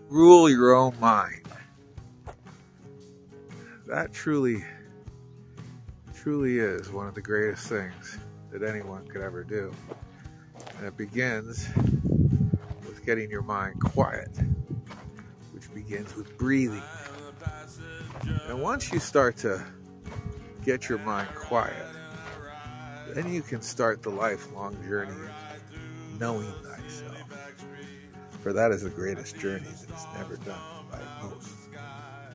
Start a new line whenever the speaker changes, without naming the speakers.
rule your own mind. That truly is one of the greatest things that anyone could ever do. And it begins with getting your mind quiet, which begins with breathing. And once you start to get your mind quiet, then you can start the lifelong journey of knowing thyself. For that is the greatest journey that is never done by most.